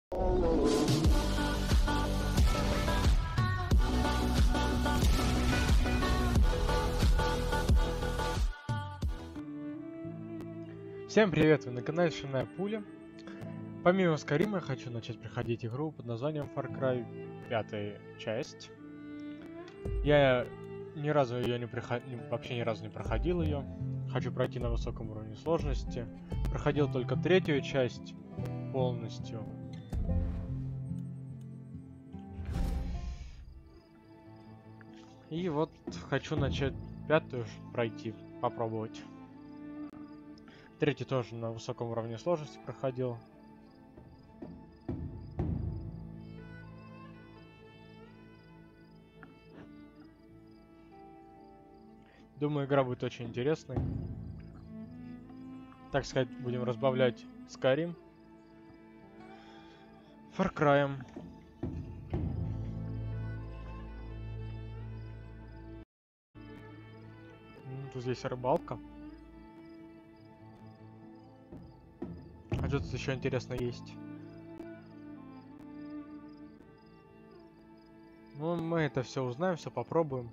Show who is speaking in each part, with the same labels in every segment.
Speaker 1: Всем привет, вы на канале Шальная Пуля. Помимо Скайрима я хочу начать проходить игру под названием Far Cry 5 часть. Я ни разу ее вообще ни разу не проходил ее. Хочу пройти на высоком уровне сложности. Проходил только третью часть полностью. И вот хочу начать пятую пройти, попробовать. Третий тоже на высоком уровне сложности проходил. Думаю, игра будет очень интересной. Так сказать, будем разбавлять Skyrim Far Cry. Тут здесь рыбалка. А что тут еще интересно есть? Ну, мы это все узнаем, все попробуем.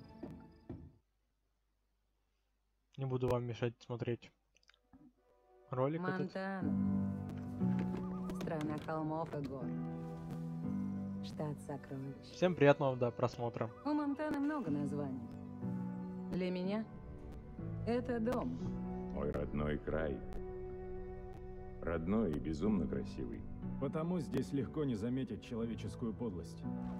Speaker 1: Не буду вам мешать смотреть ролик
Speaker 2: Монтана. Страна холмов и гор. Штат сокровищ.
Speaker 1: Всем приятного просмотра.
Speaker 2: У Монтаны много названий. Для меня это дом.
Speaker 3: Мой родной край. Родной и безумно красивый.
Speaker 4: Потому здесь легко не заметить человеческую подлость.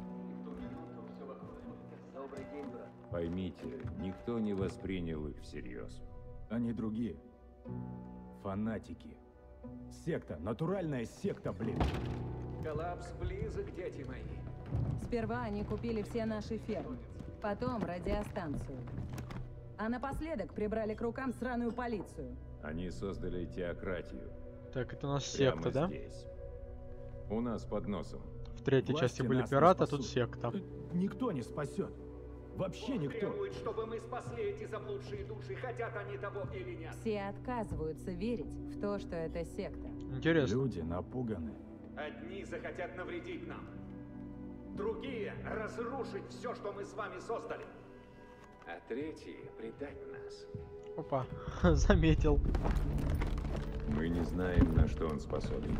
Speaker 3: Поймите, никто не воспринял их всерьез.
Speaker 4: Они другие. Фанатики. Секта. Натуральная секта, блин.
Speaker 5: Коллапс близок, дети мои.
Speaker 2: Сперва они купили все наши фермы. Потом радиостанцию. А напоследок прибрали к рукам сраную полицию.
Speaker 3: Они создали теократию.
Speaker 1: Так, это у нас
Speaker 3: Прямо
Speaker 1: секта, да?
Speaker 3: здесь. У нас под носом.
Speaker 1: В третьей
Speaker 4: Власти
Speaker 1: части были
Speaker 4: нас не
Speaker 1: пираты, а
Speaker 4: спасут.
Speaker 1: тут секта.
Speaker 4: Никто не спасет. Вообще никто.
Speaker 5: Требуют, чтобы мы спасли эти заблудшие души, хотят они того или нет.
Speaker 2: Все отказываются верить в то, что это секта.
Speaker 1: Интересно.
Speaker 4: Люди напуганы.
Speaker 5: Одни захотят навредить нам. Другие — разрушить все, что мы с вами создали. А третьи — предать нас.
Speaker 1: Опа, заметил.
Speaker 3: Мы не знаем, на что он способен.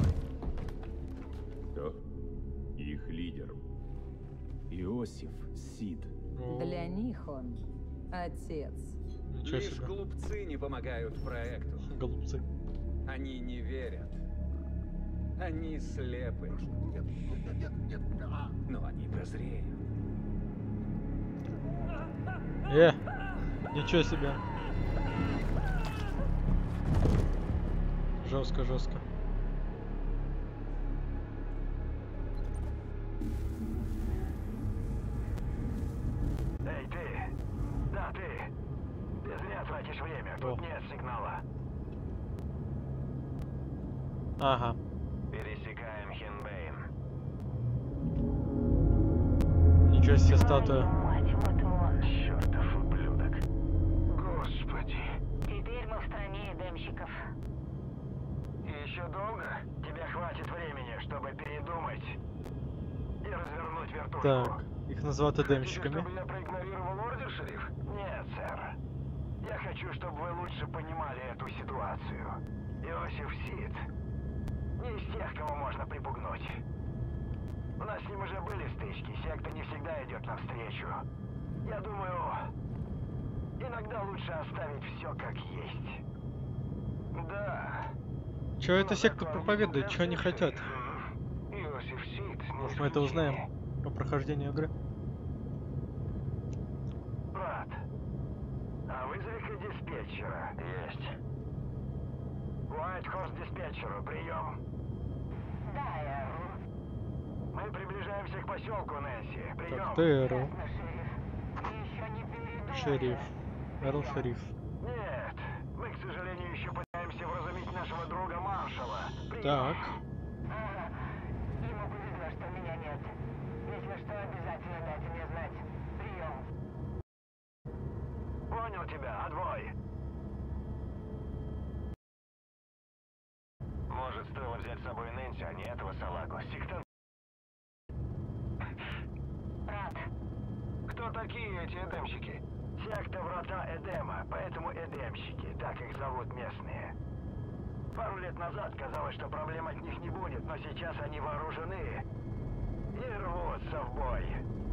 Speaker 3: Кто? Их лидер.
Speaker 4: Иосиф Сид.
Speaker 2: Для них он отец.
Speaker 1: Ничего
Speaker 5: Лишь
Speaker 1: себе.
Speaker 5: глупцы не помогают проекту.
Speaker 1: Голубцы.
Speaker 5: Они не верят. Они слепы. Но они прозреют.
Speaker 1: Ничего себе. Жестко, жестко.
Speaker 6: Эй, ты! Да, ты! Ты зря тратишь время, тут нет сигнала.
Speaker 1: Ага.
Speaker 6: Пересекаем Хинбейн.
Speaker 1: Ничего себе статуя.
Speaker 7: Мать, вот он.
Speaker 6: Чертов ублюдок. Господи.
Speaker 7: Теперь мы в стране эдемщиков.
Speaker 6: И еще долго? Тебе хватит времени, чтобы передумать и развернуть вертушку.
Speaker 1: Так, их называют
Speaker 6: Хотите,
Speaker 1: эдемщиками.
Speaker 6: чтобы я проигнорировал ордер, шериф? Нет, сэр. Я хочу, чтобы вы лучше понимали эту ситуацию. Иосиф Сид не из тех, кого можно припугнуть. У нас с ним уже были стычки, секта не всегда идет навстречу. Я думаю, иногда лучше оставить все как есть. Да.
Speaker 1: Чё эта секта проповедует? Чё они хотят?
Speaker 6: Иосиф Сид.
Speaker 1: Может, мы это узнаем по прохождению игры?
Speaker 6: Брат, а вызови-ка диспетчера. Есть. Уайт Хорс диспетчеру, прием.
Speaker 7: Да, я...
Speaker 6: Мы приближаемся к поселку, Нэнси. Прием.
Speaker 1: Так, ты Эрл.
Speaker 7: Ясно, шериф. Вы еще не передумали?
Speaker 1: Шериф. Эрл Шериф.
Speaker 6: Нет, мы, к сожалению, еще пытаемся вразумить нашего друга Маршала. Прием.
Speaker 1: Так.
Speaker 7: Ага. Ему повезло, что меня нет. Если что, обязательно дайте мне знать. Прием.
Speaker 6: Понял тебя, отбой. Может, стоило взять с собой Нэнси, а не этого салагу. Сектант.
Speaker 7: Рад.
Speaker 6: Кто такие эти эдемщики? Секта Врата Эдема, поэтому эдемщики, так их зовут местные. Пару лет назад казалось, что проблем от них не будет, но сейчас они вооружены и рвутся в бой.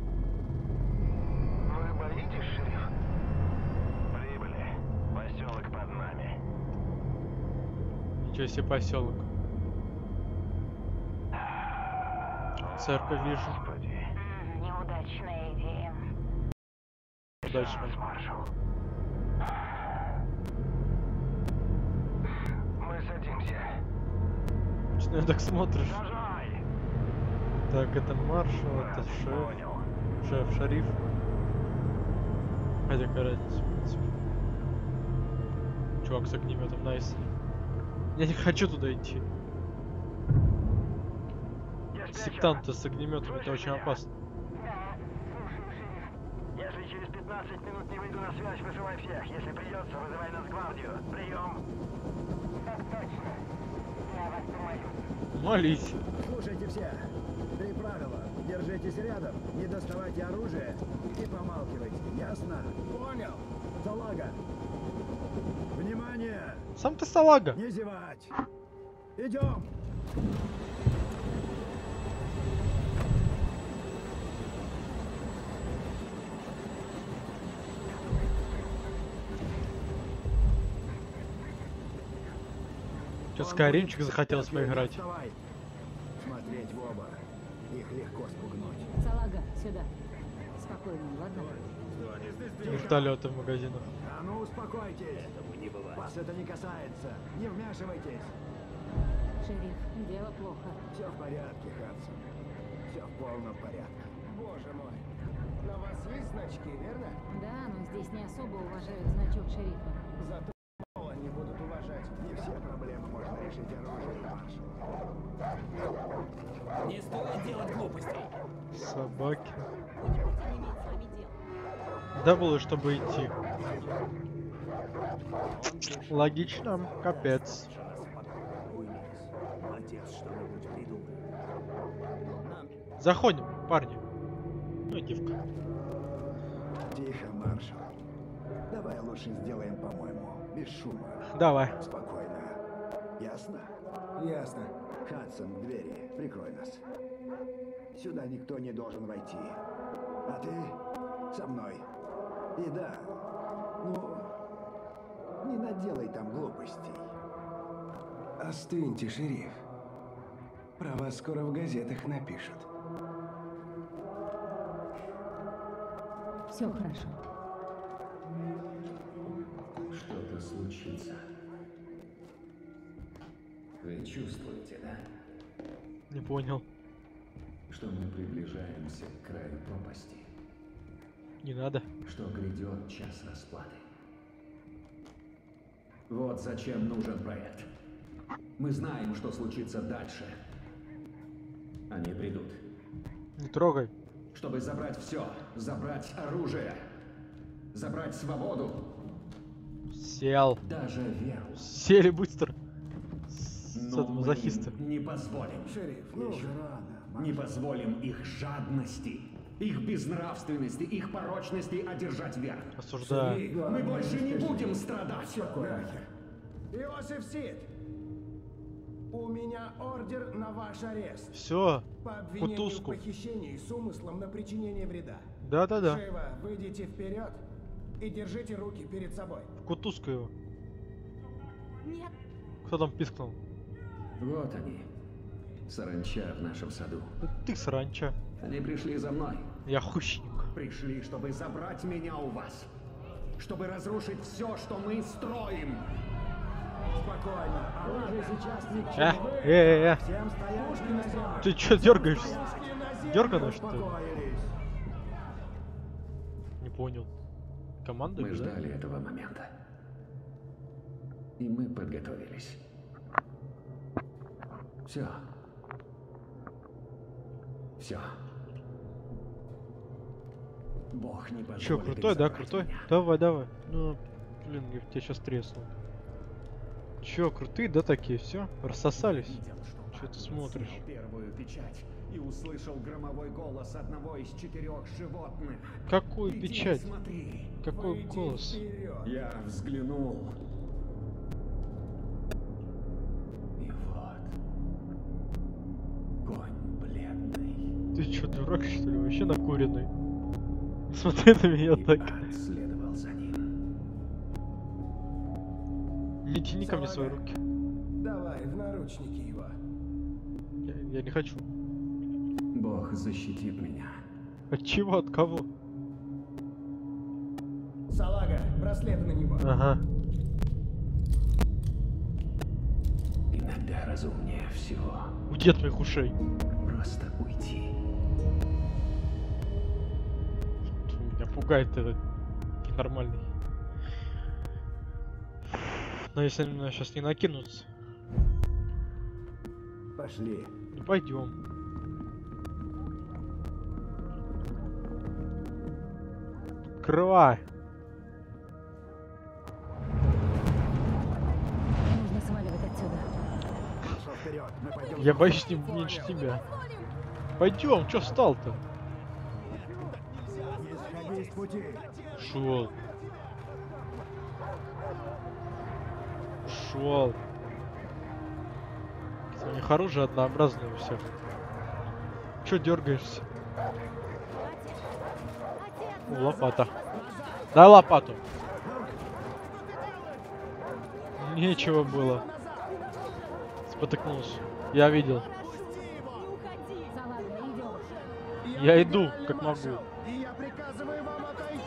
Speaker 6: Вы боитесь, шериф? Прибыли. Поселок под нами.
Speaker 1: Ничего себе поселок. Церковь вижу.
Speaker 6: Господи.
Speaker 7: Неудачная идея.
Speaker 1: Удачно.
Speaker 6: Маршал. Мы садимся.
Speaker 1: Что я так смотришь?
Speaker 6: Сажай!
Speaker 1: Так, это маршал, это шеф.
Speaker 6: Понял.
Speaker 1: Шеф, шериф. Хотя какая разница, в принципе. Чувак с огнеметом, найс. Я не хочу туда идти. Сектанты с огнеметом, это очень опасно.
Speaker 7: Да, слушаю, шериф.
Speaker 6: Если через 15 минут не выйду на связь, вызывай всех. Если придется, вызывай Нацгвардию. Прием.
Speaker 7: Так точно. Я вас помолю.
Speaker 1: Молись.
Speaker 8: Слушайте все. 3 правила. Держитесь рядом, не доставайте оружие и помалкивайте. Ясно? Понял. Салага. Внимание!
Speaker 1: Сам ты салага.
Speaker 8: Не зевать. Идем.
Speaker 1: Что, Скайримчик захотелось поиграть?
Speaker 8: Вставай. Смотреть в оба. Их легко спугнуть.
Speaker 2: Салага, сюда. Спокойно, ладно?
Speaker 1: Вертолеты в магазинах.
Speaker 8: А ну успокойтесь. Вас это не касается. Не вмешивайтесь.
Speaker 2: Шериф, дело плохо.
Speaker 8: Все в порядке, Хадсон. Все в полном порядке.
Speaker 9: Боже мой. На вас есть значки, верно?
Speaker 2: Да, но здесь не особо уважают значок шерифа.
Speaker 9: Зато они будут уважать.
Speaker 8: Не все проблемы можно решить оружием, маршал.
Speaker 9: Не стоит делать глупостей.
Speaker 1: Собаки. Да было, чтобы идти. Логично, капец. Заходим, парни. Ну и девка.
Speaker 8: Тихо, маршал. Давай лучше сделаем, по-моему, без шума.
Speaker 1: Давай.
Speaker 8: Спокойно. Ясно?
Speaker 9: Ясно.
Speaker 8: Хадсон, к двери. Прикрой нас. Сюда никто не должен войти. А ты со мной. И да, ну, не наделай там глупостей.
Speaker 9: Остыньте, шериф. Про вас скоро в газетах напишут.
Speaker 2: Все хорошо.
Speaker 3: Что-то случится. Вы чувствуете, да?
Speaker 1: Не понял.
Speaker 3: Что мы приближаемся к краю пропасти.
Speaker 1: Не надо.
Speaker 3: Что грядет час расплаты. Вот зачем нужен проект. Мы знаем, что случится дальше. Они придут,
Speaker 1: Не трогай.
Speaker 3: чтобы забрать все. Забрать оружие. Забрать свободу.
Speaker 1: Сел.
Speaker 3: Даже веру.
Speaker 1: Сели быстро. С
Speaker 3: Но
Speaker 1: этого
Speaker 3: мы
Speaker 1: захиста.
Speaker 3: им не позволим.
Speaker 9: Шериф,
Speaker 8: Ну, еще рано.
Speaker 3: Не позволим их жадности, их безнравственности, их порочности одержать верх.
Speaker 1: Осуждаю.
Speaker 3: Мы больше не будем страдать.
Speaker 9: Иосиф Сид, у меня ордер на ваш арест.
Speaker 1: Все.
Speaker 9: По обвинению
Speaker 1: Кутузку.
Speaker 9: в похищении с умыслом на причинение вреда.
Speaker 1: Да-да-да.
Speaker 9: Живо выйдите вперед и держите руки перед собой.
Speaker 1: В кутузку его.
Speaker 2: Нет.
Speaker 1: Кто там пискнул?
Speaker 3: Вот они. Саранча в нашем саду.
Speaker 1: Это ты, саранча.
Speaker 3: Они пришли за мной.
Speaker 1: Я хущник.
Speaker 3: Пришли, чтобы забрать меня у вас. Чтобы разрушить все, что мы строим.
Speaker 8: Спокойно. Оружие сейчас ни к
Speaker 1: Э,
Speaker 8: чему. Всем стоять на землю.
Speaker 1: Ты чё дергаешься? Дергано, что ли?
Speaker 8: Успокоились.
Speaker 1: Не понял. Команда,
Speaker 3: Мы
Speaker 1: да?
Speaker 3: ждали этого момента. И мы подготовились. Все. Все. Бог не позволит
Speaker 1: Чё,
Speaker 3: им
Speaker 1: крутой, да,
Speaker 3: забрать
Speaker 1: крутой?
Speaker 3: меня.
Speaker 1: Давай, давай. Ну, блин, я тебя сейчас тресну. Чё, крутые, да, такие, все? Рассосались? Что ты смотришь?
Speaker 3: Снял первую печать и услышал громовой голос одного из 4 животных.
Speaker 1: Какую
Speaker 3: Иди
Speaker 1: печать?
Speaker 3: смотри.
Speaker 1: Какой
Speaker 3: Пойди
Speaker 1: голос?
Speaker 3: вперед. Я взглянул. И вот. Конь бледный.
Speaker 1: Ты чё, дурак, что ли? Вообще накуренный. Смотри на меня так.
Speaker 3: Ад следовал за ним.
Speaker 1: Не тяни ко мне свои руки.
Speaker 8: Давай, в наручники его.
Speaker 1: Я не хочу.
Speaker 3: Бог защитит меня.
Speaker 1: От чего? От кого?
Speaker 8: Салага, браслеты на него.
Speaker 1: Ага.
Speaker 3: Иногда разумнее всего
Speaker 1: Уйди от моих ушей.
Speaker 3: просто уйти.
Speaker 1: Меня пугает этот ненормальный. Но если на меня сейчас не накинутся,
Speaker 8: Пошли.
Speaker 1: ну пойдем. Открывай.
Speaker 2: Нужно сваливать отсюда.
Speaker 8: Пошел вперед. Мы пойдем.
Speaker 1: Я боюсь не меньше тебя. Пойдем, чё встал-то?
Speaker 8: Не сходи с пути.
Speaker 1: Шел. Шел. У них оружие однообразное у всех. Чё дергаешься? О, лопата. Дай лопату. Нечего было. Спотыкнулся. Я видел. Я иду, как могу.
Speaker 8: И я приказываю вам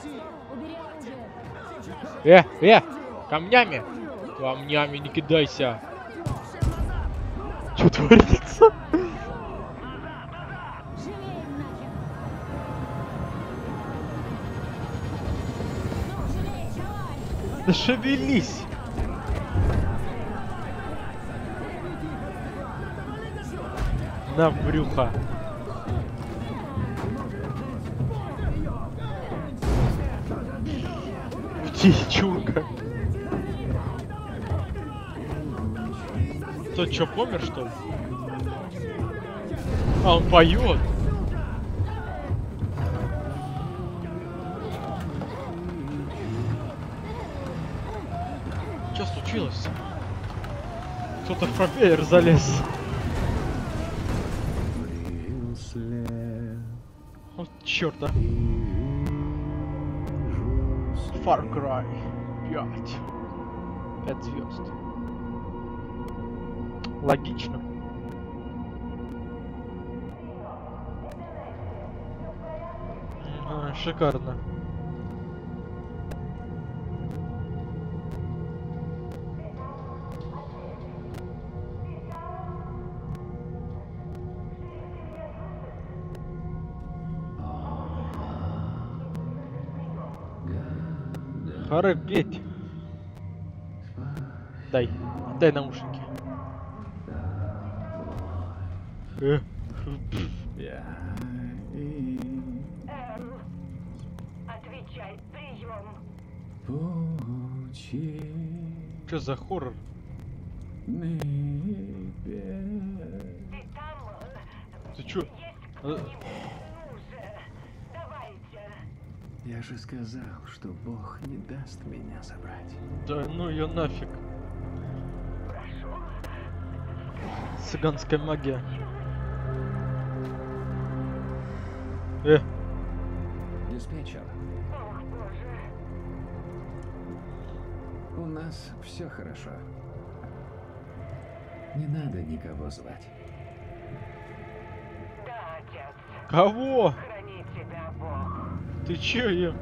Speaker 8: отойти.
Speaker 1: Камнями! Камнями не кидайся! Что творится? Да шевелись! На брюхо! Уйди, чурка! Тот что, помер, что ли? А, он поет! Что случилось? Кто-то в пропеллер залез. Вот черта. Far Cry 5. 5 звезд. Логично. Шикарно. Хоробеть. Дай наушники.
Speaker 7: Отвечай, прием.
Speaker 1: Что за хоррор?
Speaker 7: Ты там?
Speaker 1: Ты чё?
Speaker 7: Есть кто-нибудь? Ну же, давайте.
Speaker 3: Я же сказал, что Бог не даст меня забрать.
Speaker 1: Да ну ее нафиг.
Speaker 7: Прошу.
Speaker 1: Цыганская магия.
Speaker 3: Диспетчер,
Speaker 7: Ох, боже.
Speaker 3: у нас все хорошо. Не надо никого звать.
Speaker 7: Да, отец.
Speaker 1: Кого?
Speaker 7: Храни тебя Бог.
Speaker 1: Ты чё, я?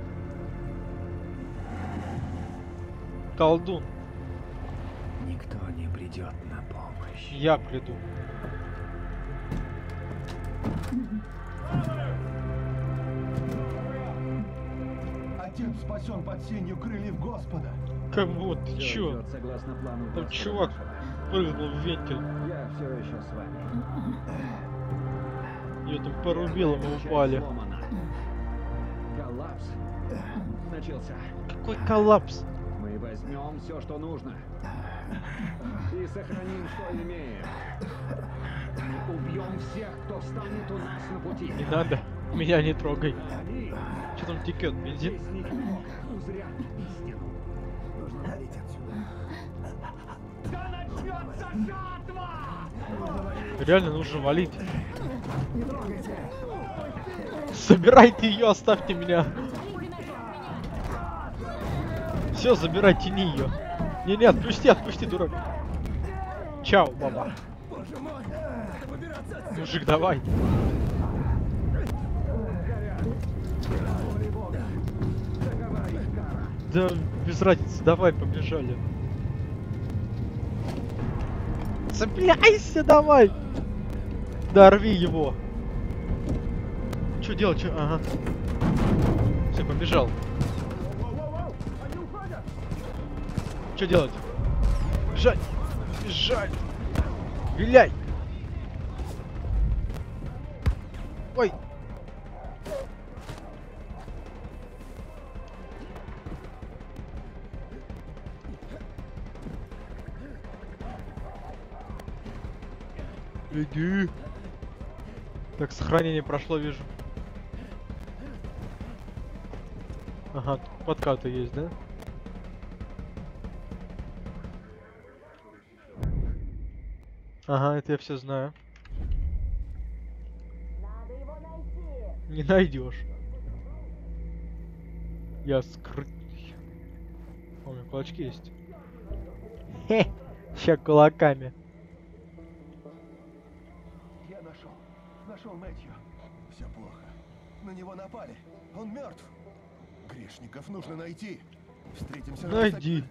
Speaker 1: Колдун.
Speaker 3: Никто не придет на помощь.
Speaker 1: Я приду.
Speaker 8: Отец спасен под сенью крыльев Господа.
Speaker 1: Кого? Ты чё?
Speaker 3: Согласно плану
Speaker 1: Там
Speaker 3: Господа
Speaker 1: чувак
Speaker 3: нашего.
Speaker 1: прыгнул в вентиль.
Speaker 3: Я все еще с вами.
Speaker 1: Ее там порубило, мы упали.
Speaker 3: Сломана. Коллапс начался.
Speaker 1: Какой коллапс?
Speaker 3: Мы возьмем все, что нужно. И сохраним, что имеем. Мы убьем всех, кто встанет у нас на пути.
Speaker 1: Не надо, меня не трогай.
Speaker 3: Они
Speaker 1: Что там текет, бензин?
Speaker 3: из них узрят истину.
Speaker 8: Нужно валить отсюда.
Speaker 3: Да начнется жатва!
Speaker 1: Реально нужно валить.
Speaker 8: Не трогайте!
Speaker 1: Забирайте ее, оставьте меня. Все, забирай, тяни ее. Не, отпусти, дурак. Чао, баба. Мужик, давай. Да, без разницы, давай, побежали. Цепляйся, давай. Да, рви его. Что делать, что? Ага. Все, побежал. Что делать? Бежать! Бежать! Виляй! Ой! Беги! Так, сохранение прошло, вижу. Ага, тут подкаты есть, да? Ага, это я все знаю.
Speaker 7: Надо его найти.
Speaker 1: Не найдешь. Я скрытый. О, у меня кулачки есть. Хе, ща кулаками.
Speaker 9: Я нашел Мэтью. Все плохо. На него напали. Он мертв. Грешников нужно найти. Встретимся на
Speaker 1: Найди.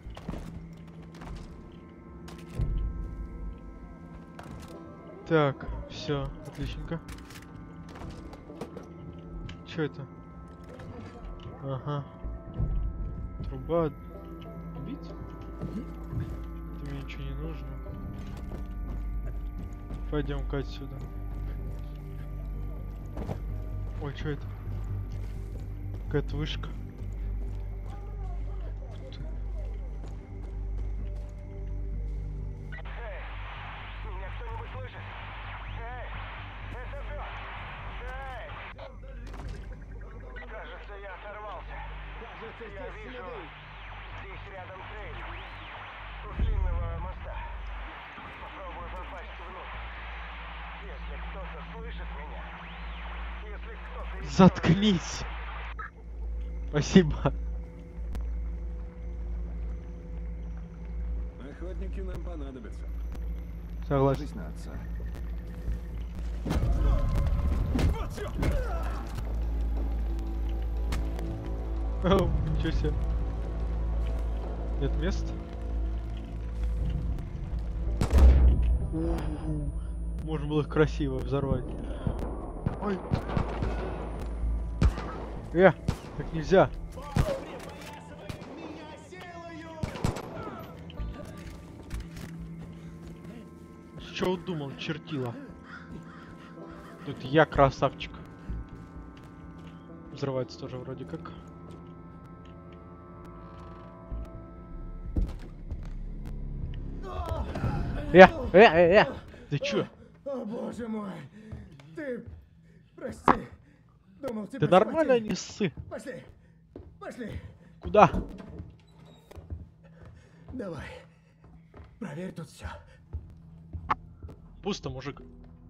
Speaker 1: Так, все, отличненько. Что это? Ага. Труба. Бить? Это мне ничего не нужно. Пойдем-ка отсюда. Ой, что это? Какая-то вышка.
Speaker 6: Меня кто-нибудь слышит? Эй! ССО! Эй! Кажется, я оторвался. Я вижу здесь рядом трейлер. У длинного моста. Попробую попасть внутрь. Если кто-то слышит меня. Если кто-то...
Speaker 1: Заткнись! Спасибо.
Speaker 4: Охотники нам понадобятся.
Speaker 1: Согласен.
Speaker 4: Ложись на отца.
Speaker 1: О, ничего себе. Нет мест? Можно было их красиво взорвать. Ой. Так нельзя. Что удумал, чертила? Тут я красавчик. Взрывается тоже вроде как. Ты чё?
Speaker 8: О, боже мой! Ты... Прости. Думал, тебя
Speaker 1: Ты нормально
Speaker 8: схватили.
Speaker 1: не ссы?
Speaker 8: Пошли. Пошли.
Speaker 1: Куда?
Speaker 8: Давай. Проверь тут все.
Speaker 1: Пусто, мужик.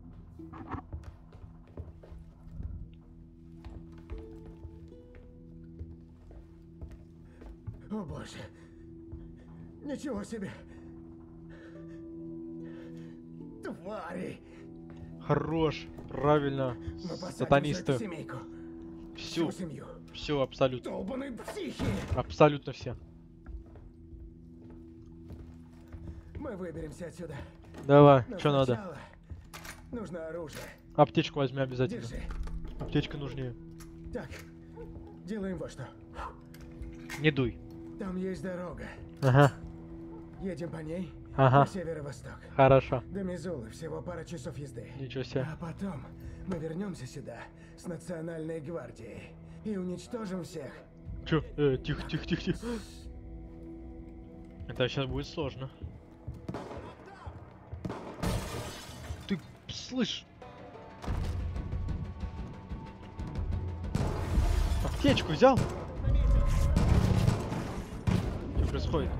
Speaker 8: О боже. Ничего себе. Твари.
Speaker 1: Хорош. Правильно.
Speaker 8: Мы посадим всю
Speaker 1: Сатанисты.
Speaker 8: эту семейку.
Speaker 1: Всю.
Speaker 8: семью.
Speaker 1: Все, абсолютно.
Speaker 8: Долбаные психи.
Speaker 1: Абсолютно все.
Speaker 8: Мы выберемся отсюда.
Speaker 1: Давай,
Speaker 8: Но
Speaker 1: что надо?
Speaker 8: сначала нужно оружие.
Speaker 1: Аптечку возьми обязательно.
Speaker 8: Держи.
Speaker 1: Аптечка нужнее.
Speaker 8: Так. Делаем вот что.
Speaker 1: Не дуй.
Speaker 8: Там есть дорога.
Speaker 1: Ага.
Speaker 8: Едем по ней
Speaker 1: Ага.
Speaker 8: на северо-восток.
Speaker 1: Хорошо.
Speaker 8: До Мизулы всего пара часов езды.
Speaker 1: Ничего себе.
Speaker 8: А потом мы вернемся сюда с Национальной гвардией и уничтожим всех.
Speaker 1: Чё? Тихо. Это сейчас будет сложно. Ты слышь. Аптечку взял? Что происходит?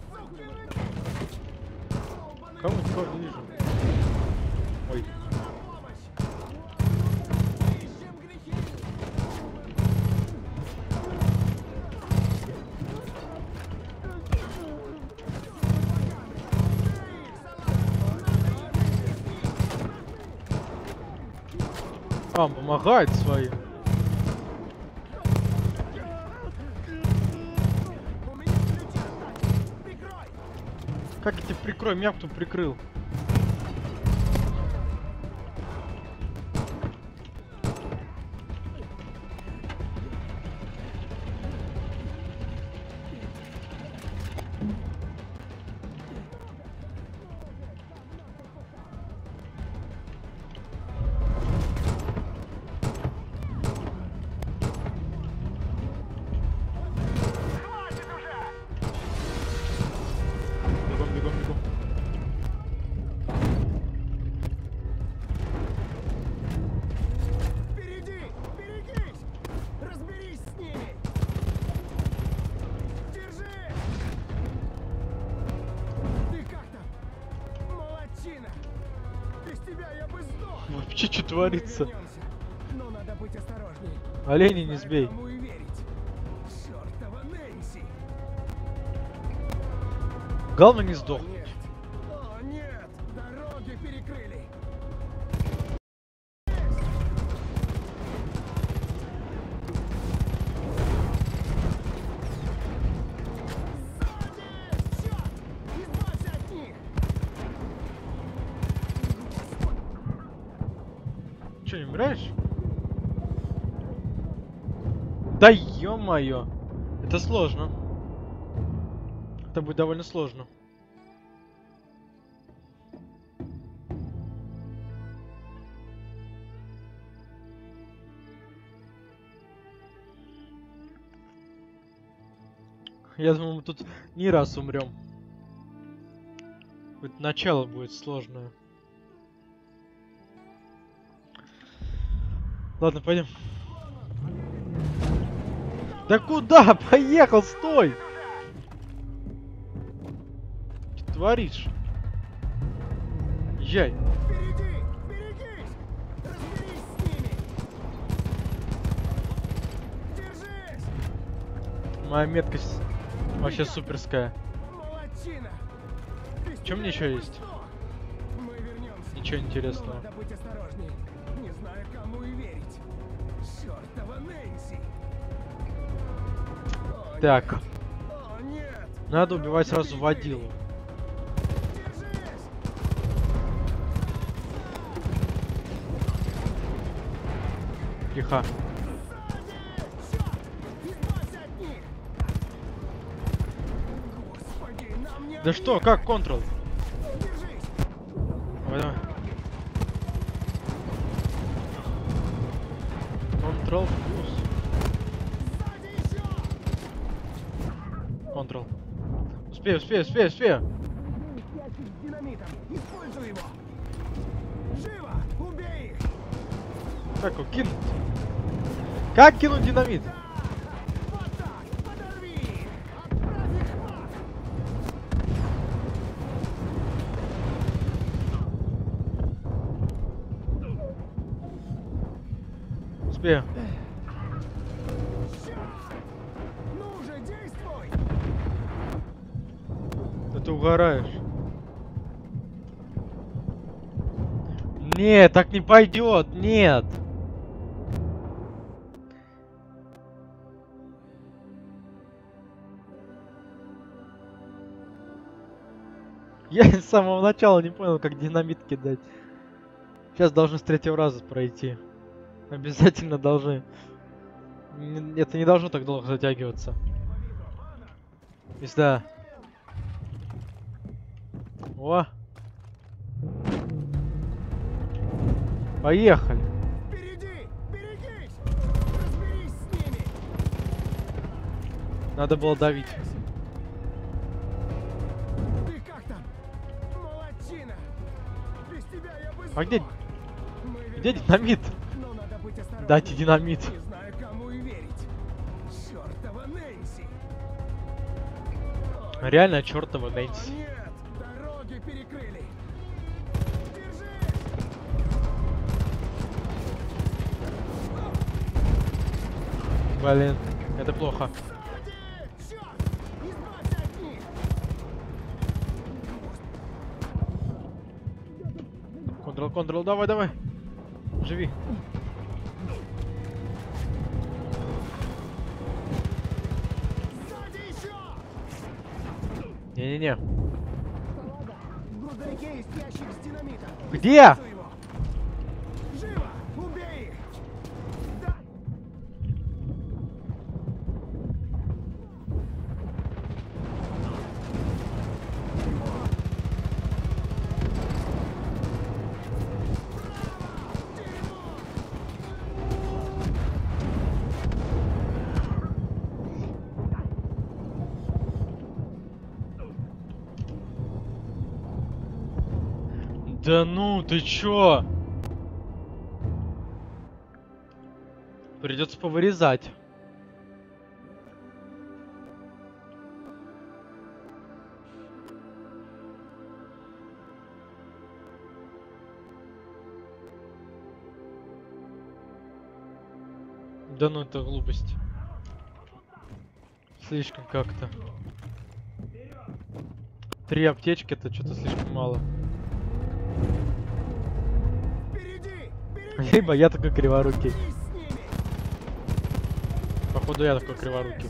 Speaker 1: Кого не вижу. Ой. А, помогает своим. Как я тебя прикрою? Меня кто прикрыл? Бегом.
Speaker 9: Впереди! Берегись! Разберись с ними! Держи! Ты как там? Молодчина! Без тебя я бы сдох!
Speaker 1: Вообще, что творится?
Speaker 9: Вернемся. Но надо быть осторожней.
Speaker 1: Оленей не сбей.
Speaker 9: Кому и верить. Чёртова Нэнси!
Speaker 1: Главное не сдох.
Speaker 9: Нет! О, нет! Дороги перекрыли! Сзади! Чёрт! Избавься от них!
Speaker 1: Че, не умираешь? Да ё-моё! Это сложно. Это будет довольно сложно. Я думаю, мы тут не раз умрем. Хоть начало будет сложное. Ладно, пойдем. Да куда? Поехал, стой! Что ты творишь? Езжай.
Speaker 9: Впереди! Берегись! Разберись с ними! Держись!
Speaker 1: Моя меткость вообще суперская.
Speaker 9: Молодчина! Без
Speaker 1: Чем мне
Speaker 9: тебя
Speaker 1: еще
Speaker 9: я бы
Speaker 1: есть?
Speaker 9: сдох. Мы вернемся.
Speaker 1: Ничего
Speaker 9: Но
Speaker 1: интересного.
Speaker 9: надо быть осторожней. Не знаю, кому и верить. Чёртова Нэнси! О,
Speaker 1: Так,
Speaker 9: нет. О, нет!
Speaker 1: надо убивать
Speaker 9: Дороги
Speaker 1: сразу
Speaker 9: перекрыли.
Speaker 1: водилу.
Speaker 9: Держись!
Speaker 1: Тихо.
Speaker 9: Сзади! Чёрт! Избавься от них! Господи, нам не
Speaker 1: Да что, как контрол?
Speaker 9: Держись!
Speaker 1: Давай, давай. Control плюс.
Speaker 9: Сзади еще!
Speaker 1: Control. Успею.
Speaker 9: Ящик с динамитом! Используй его! Живо! Убей их!
Speaker 1: Как его кинуть? Как кинуть динамит?
Speaker 9: Да! Вот так! Подорви их! Отправь их в ад!
Speaker 1: Успею.
Speaker 9: Черт! Ну же, действуй!
Speaker 1: Да ты угораешь. Нет, так не пойдет. Нет. Я с самого начала не понял, как динамит кидать. Сейчас должны с третьего раза пройти. Обязательно должны. Это не должно так долго затягиваться. Пизда. О. Поехали.
Speaker 9: Впереди! Берегись! Разберись с ними!
Speaker 1: Надо было давить.
Speaker 9: Ты как там? Молодчина! Без тебя я бы
Speaker 1: А где
Speaker 9: сдох.
Speaker 1: Где динамит?
Speaker 9: Но надо быть осторожным.
Speaker 1: Дайте динамит.
Speaker 9: Не знаю, кому и верить. Чёртова Нэнси.
Speaker 1: Реально чертова Нэнси.
Speaker 9: Нет, дороги перекрыли.
Speaker 1: Блин, это плохо. Контрол, давай. Живи. Не-не-не.
Speaker 9: В грузовике есть ящик с динамитом.
Speaker 1: Где?
Speaker 9: Живо! Убей их! Да!
Speaker 1: Да ну, ты чё? Придется повырезать. Да ну, это глупость. Слишком как-то. 3 аптечки, это что-то слишком мало. Либо я такой криворукий. Походу я такой криворукий.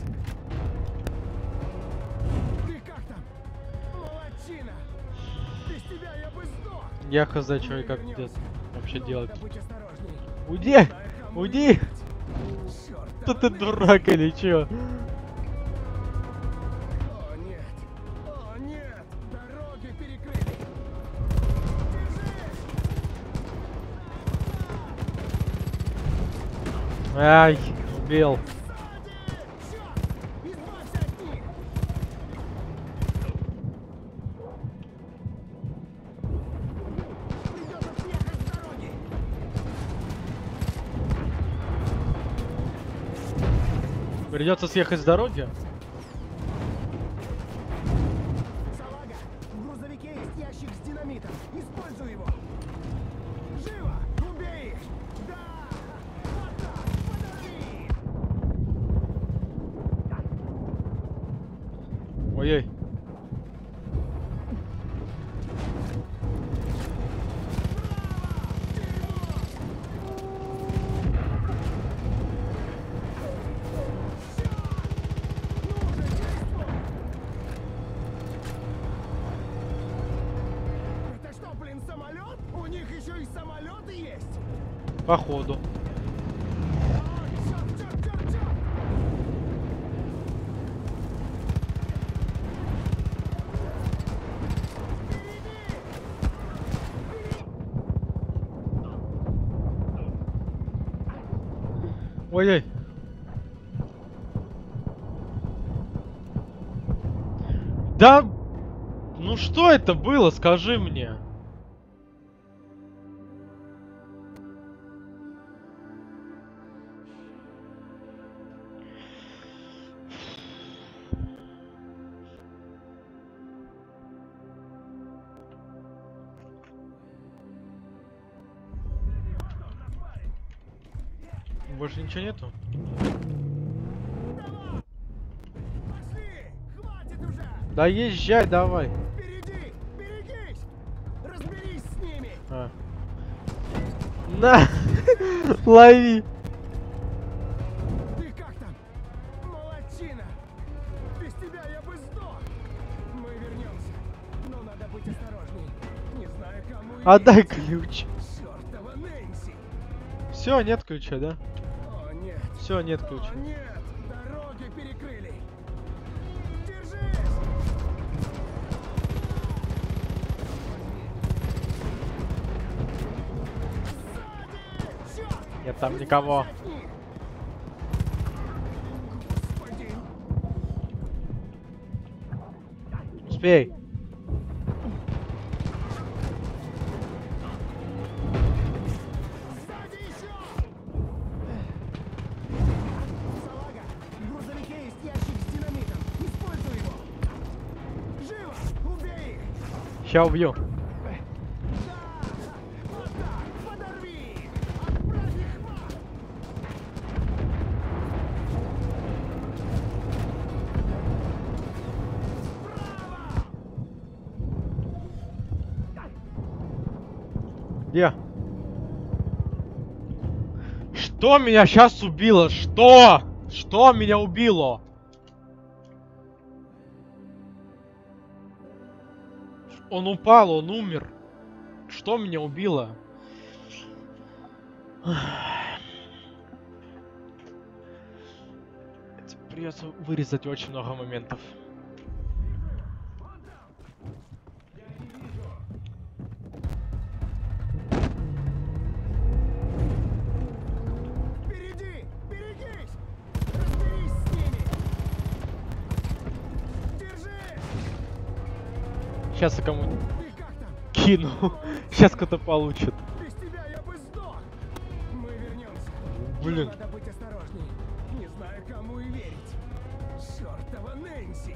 Speaker 9: Ты как там? Молодчина! Без тебя я бы сдох!
Speaker 1: Я хз, что и как вообще делать.
Speaker 9: Надо быть осторожней.
Speaker 1: Уйди! Уйди! Да ты дурак или чё?
Speaker 9: О нет! О нет! Дороги перекрыли!
Speaker 1: Ай, убил.
Speaker 9: Избавься от них! Придется съехать с дороги!
Speaker 1: Придется съехать с дороги?
Speaker 9: Салага! В грузовике есть ящик с динамитом. Используй его! Живо! Убей их! Да! Вот так! Подожди!
Speaker 1: Ой-ой.
Speaker 9: Это что, блин, самолет? У них еще и самолеты есть?
Speaker 1: Походу.
Speaker 9: Черт!
Speaker 1: Ой-ой. Да, ну что это было, скажи мне. Больше ничего нету?
Speaker 9: Пошли! Хватит уже!
Speaker 1: Да езжай давай.
Speaker 9: Впереди! Берегись! Разберись с ними!
Speaker 1: А. На! Лови!
Speaker 9: Ты как там? Молодчина! Без тебя я бы сдох! Мы вернемся, но надо быть осторожней. Не знаю, кому и
Speaker 1: Отдай
Speaker 9: верить.
Speaker 1: ключ.
Speaker 9: Чёртова Нэнси!
Speaker 1: Все, нет ключа, да?
Speaker 9: О нет!
Speaker 1: Все, нет ключа.
Speaker 9: О нет! Дороги перекрыли! Держись! Сзади! Чёрт!
Speaker 1: Нет там никого.
Speaker 9: Господи!
Speaker 1: Успей.
Speaker 9: Сзади!
Speaker 1: Ща убью. Где? Что меня сейчас убило? Что? Что меня убило? Он упал, он умер. Что меня убило? Придется вырезать очень много моментов.
Speaker 9: Впереди! Берегись! Разберись с ними! Держи!
Speaker 1: Сейчас я кому
Speaker 9: Ты как там?
Speaker 1: кину. Сейчас кто-то получит.
Speaker 9: Без тебя я бы сдох! Мы вернемся.
Speaker 1: Блин.
Speaker 9: Надо быть осторожней. Не знаю, кому и верить. Чёртова Нэнси!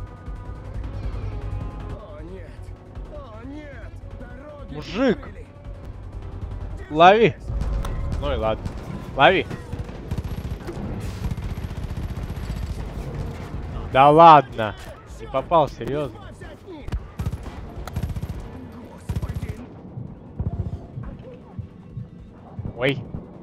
Speaker 9: О, нет! О, нет! Дороги
Speaker 1: Мужик!
Speaker 9: перекрыли.
Speaker 1: Лови. Ну и ладно. Лови. Да ладно. Не попал, серьезно.
Speaker 9: Избавься от них! Господи!
Speaker 1: Ой.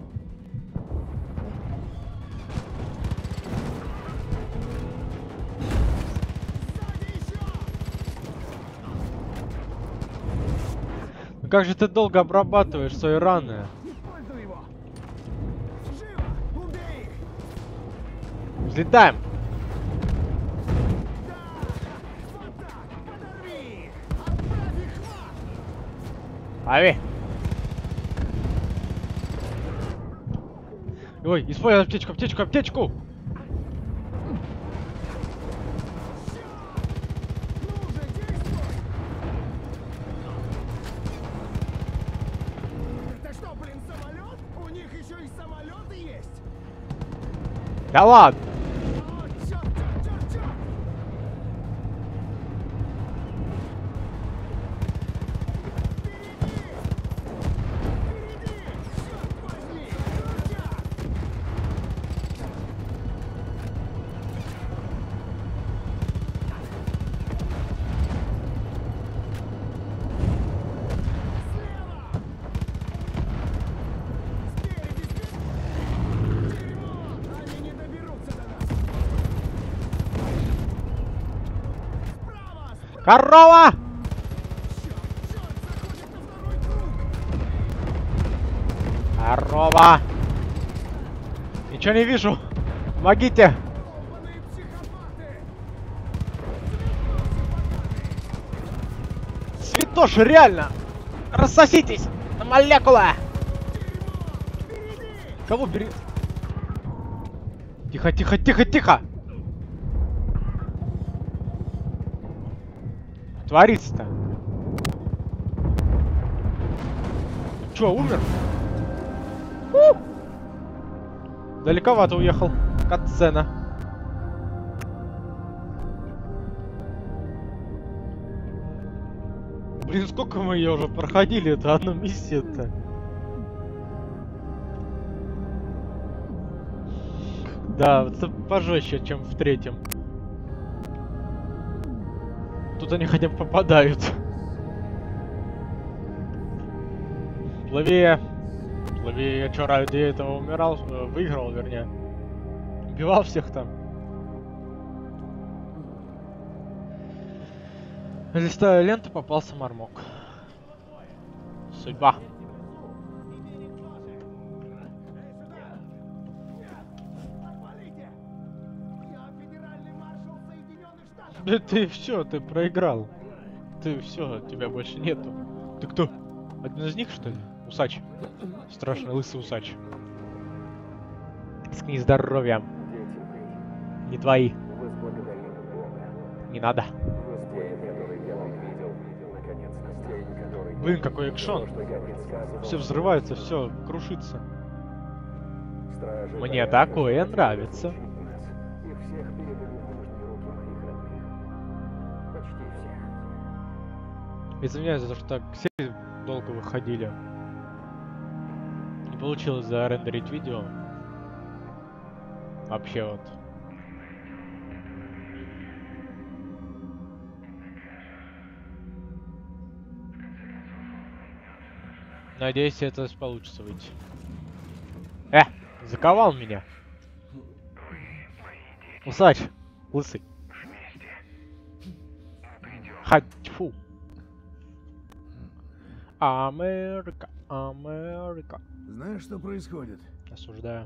Speaker 9: Сзади еще!
Speaker 1: Ну как же ты долго обрабатываешь свои раны?
Speaker 9: Используй его! Живо! Убей их!
Speaker 1: Взлетаем.
Speaker 9: Да! Вот так! Подорви их! Отправь их в ад!
Speaker 1: Лови. Ой, используй аптечку, аптечку, аптечку.
Speaker 9: Ну же, действуй! Это что, блин, самолет? У них еще и самолеты есть?
Speaker 1: Да ладно.
Speaker 9: О, черт, черт, черт, черт! Впереди! Черт возьми! Крутяк! Слева! Спереди, спереди! Дерьмо! Они не доберутся до нас! Справа!
Speaker 1: Корова!
Speaker 9: Черт, черт! Заходит на второй круг!
Speaker 1: Корова! Ничего не вижу. Помогите.
Speaker 9: Долбаные психопаты!
Speaker 1: Святош, реально. Рассоситесь на молекулы. Кого бери? Тихо, тихо, тихо, тихо. Творится-то. Чё, умер? Далековато уехал. Катсцена. Блин, сколько мы ее уже проходили, это одну миссию-то. Да, вот это пожестче, чем в третьем. Тут они хотя бы попадают. Плыви. Плыви, я чё, ради этого умирал, выиграл, вернее. Убивал всех там. Листаю ленту, попался мармок. Судьба.
Speaker 9: Отвалите! Я федеральный маршал Соединенных Штатов!
Speaker 1: Да ты все, ты проиграл. Ты все, тебя больше нету. Ты кто? Один из них, что ли? Усач. Страшно лысый усач. С здоровья. Не твои. Не надо. Блин, какой экшон. Все взрывается, все крушится. Мне такое нравится. Извиняюсь за то, что так серии долго выходили. Не получилось зарендерить видео. Вообще вот. Надеюсь, это получится выйти. Заковал меня. Усач, лысый. Фу. Америка, Америка.
Speaker 9: Знаешь, что происходит?
Speaker 1: Осуждаю.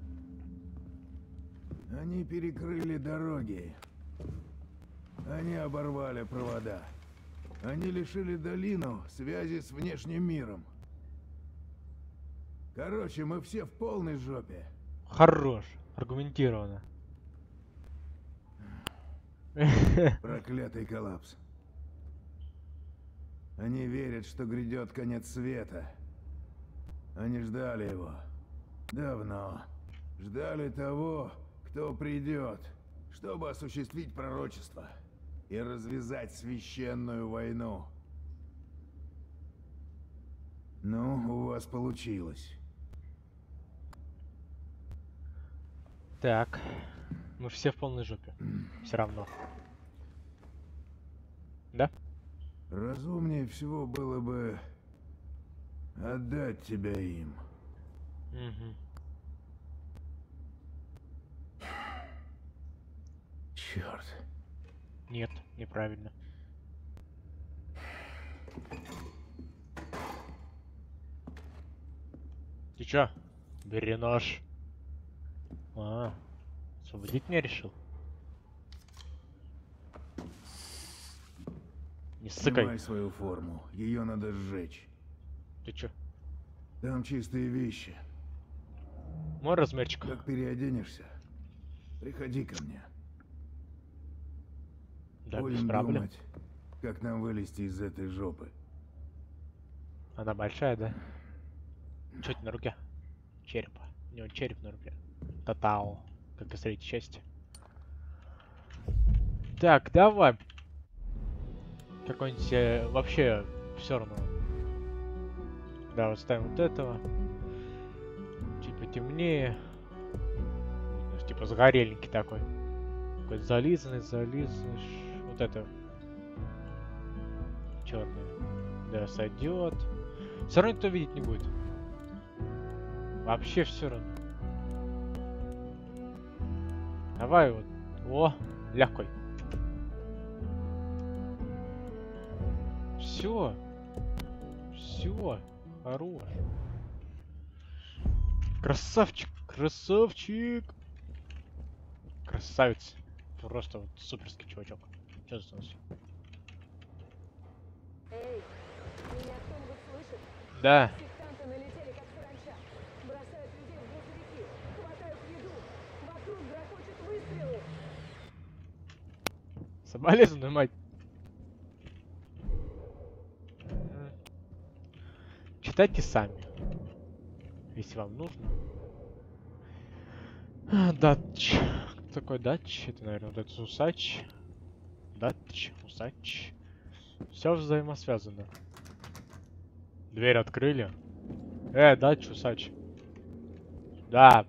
Speaker 9: Они перекрыли дороги. Они оборвали провода. Они лишили долину связи с внешним миром. Короче, мы все в полной жопе.
Speaker 1: Хорош, аргументированно.
Speaker 9: Проклятый коллапс. Они верят, что грядет конец света. Они ждали его. Давно. Ждали того, кто придет, чтобы осуществить пророчество и развязать священную войну. Ну, у вас получилось.
Speaker 1: Так. Мы все в полной жопе. Все равно. Да?
Speaker 9: Разумнее всего было бы отдать тебя им.
Speaker 1: Угу.
Speaker 9: Черт.
Speaker 1: Нет, неправильно. Ты чё? Бери нож. Освободить меня решил? Не ссыкай.
Speaker 9: Снимай свою форму. Ее надо сжечь.
Speaker 1: Ты чё?
Speaker 9: Там чистые вещи.
Speaker 1: Мой размерчик.
Speaker 9: Как переоденешься, приходи ко мне.
Speaker 1: Да, без
Speaker 9: Будем
Speaker 1: проблем.
Speaker 9: думать, как нам вылезти из этой жопы.
Speaker 1: Она большая, да? Чё это на руке? Череп. У него череп на руке. Татао. Как и в третьей части. Так, давай. Какой-нибудь вообще все равно. Да, вот ставим вот этого. Чуть потемнее. Типа загорельненький такой. Какой-то зализанный. Вот это. Черный. Да, сойдет. Все равно никто видеть не будет. Вообще все равно. Давай вот. О, легкой. Все. Все. Хорош. Красавчик. Красавчик. Красавец. Просто вот суперский чувачок. Что за нос?
Speaker 2: Эй, меня кто-нибудь слышит?
Speaker 1: Да.
Speaker 2: Сектанты налетели, как саранча. Бросают людей в грузовики, хватают еду. Вокруг грохочут выстрелы.
Speaker 1: Соболезную, мать. Читайте сами, если вам нужно. Дач. Кто такой дач? Это, наверное, вот этот усач. Дач, усач. Все взаимосвязано. Дверь открыли. Дач, усач. Да.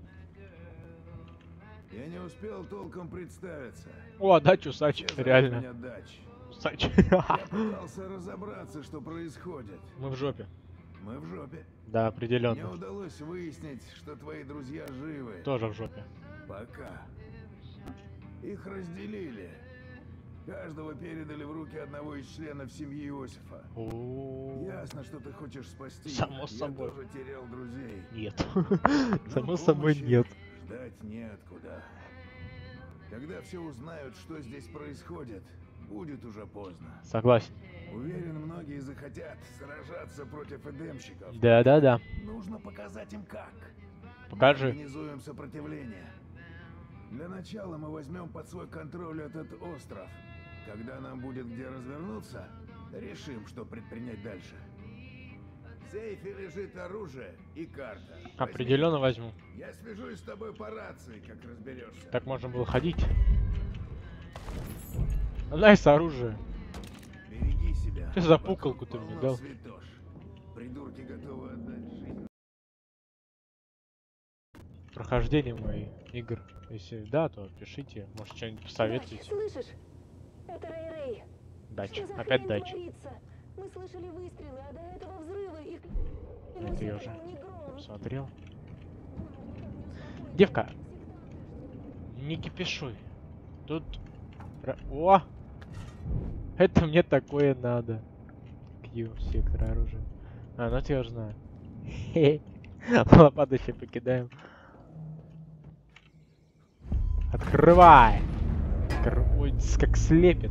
Speaker 9: Я не успел толком представиться.
Speaker 1: О, дач, усач,
Speaker 9: Все зовут
Speaker 1: реально.
Speaker 9: меня Дач.
Speaker 1: Усач.
Speaker 9: Я пытался разобраться, что происходит.
Speaker 1: Мы в жопе.
Speaker 9: Мы в жопе.
Speaker 1: Да,
Speaker 9: Мне
Speaker 1: определенно.
Speaker 9: удалось выяснить, что твои друзья живы.
Speaker 1: Тоже в жопе.
Speaker 9: Пока. Их разделили. Каждого передали в руки одного из членов семьи Иосифа. Ясно, что ты хочешь спасти.
Speaker 1: Само собой.
Speaker 9: Я тоже терял друзей.
Speaker 1: Нет.
Speaker 9: Но
Speaker 1: Само собой
Speaker 9: помощи
Speaker 1: нет.
Speaker 9: Ждать неоткуда. Когда все узнают, что здесь происходит, будет уже поздно.
Speaker 1: Согласен.
Speaker 9: Уверен, многие захотят сражаться против эдемщиков.
Speaker 1: Да.
Speaker 9: Нужно показать им как.
Speaker 1: Покажи.
Speaker 9: Мы организуем сопротивление. Для начала мы возьмем под свой контроль этот остров. Когда нам будет где развернуться, решим, что предпринять дальше. В сейфе лежит оружие и карта. Возьми.
Speaker 1: Определенно возьму.
Speaker 9: Я свяжусь с тобой по рации, как разберешься.
Speaker 1: Так можно было ходить. Найс оружие.
Speaker 9: Береги себя.
Speaker 1: Что за пуколку ты мне
Speaker 9: Полно
Speaker 1: дал?
Speaker 9: святош. Придурки готовы отдать жизнь.
Speaker 1: Прохождение моих игр. Если да, то пишите. Может, что-нибудь посоветуете.
Speaker 10: Слышишь? Это Рэй-Рэй.
Speaker 1: Дача.
Speaker 10: Что за
Speaker 1: Опять
Speaker 10: хрень
Speaker 1: дача.
Speaker 10: творится? Мы слышали выстрелы, а до этого взрывы и...
Speaker 1: Это я уже смотрел. Девка, не кипишуй. Тут... О! Это мне такое надо. Q, сектор оружия. А, ну это я уже знаю. Лопату еще покидаем. Открывай! Ой, как слепит.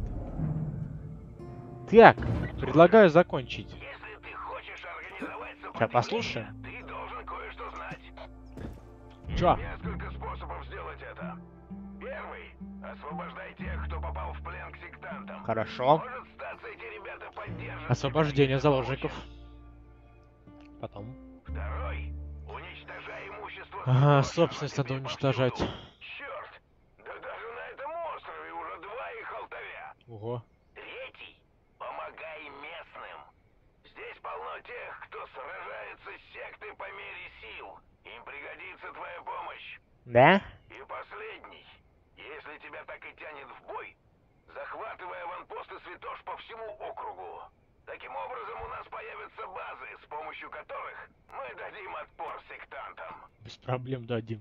Speaker 1: Так, предлагаю закончить.
Speaker 6: Если ты хочешь организовать
Speaker 1: Сейчас послушаем.
Speaker 6: ты должен кое-что знать.
Speaker 1: Чё?
Speaker 6: Несколько способов сделать это. Первый. Освобождай тех, кто попал в плен к сектантам.
Speaker 1: Хорошо.
Speaker 6: Может статься, эти ребята поддержат...
Speaker 1: Освобождение заложников. Потом.
Speaker 6: Второй. Уничтожай имущество...
Speaker 1: Ага,
Speaker 6: святош,
Speaker 1: собственность
Speaker 6: а
Speaker 1: надо
Speaker 6: теперь
Speaker 1: уничтожать.
Speaker 6: повсюду. Черт! Да даже на этом острове уже 2 их алтаря.
Speaker 1: Ого.
Speaker 6: Третий. Помогай местным. Здесь полно тех, кто сражается с сектой по мере сил. Им пригодится твоя помощь.
Speaker 1: Да?
Speaker 6: И последний. Если тебя так и тянет в бой, захватывай аванпосты святош по всему округу. Таким образом у нас появятся базы, с помощью которых мы дадим отпор сектантам.
Speaker 1: Без проблем дадим.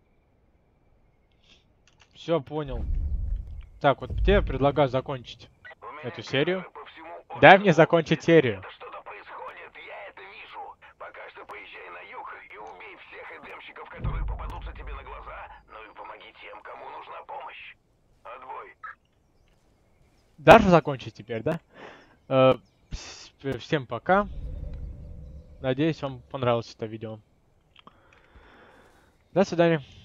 Speaker 1: Все, понял. Так, вот тебе предлагаю закончить эту серию. Дай мне закончить серию.
Speaker 6: Что-то происходит, я это вижу. Пока что поезжай на юг и убей всех эдемщиков, которые попадутся тебе на глаза. Ну и помоги тем, кому нужна помощь. Отбой.
Speaker 1: Даже закончить теперь, да? Всем пока. Надеюсь, вам понравилось это видео. До свидания.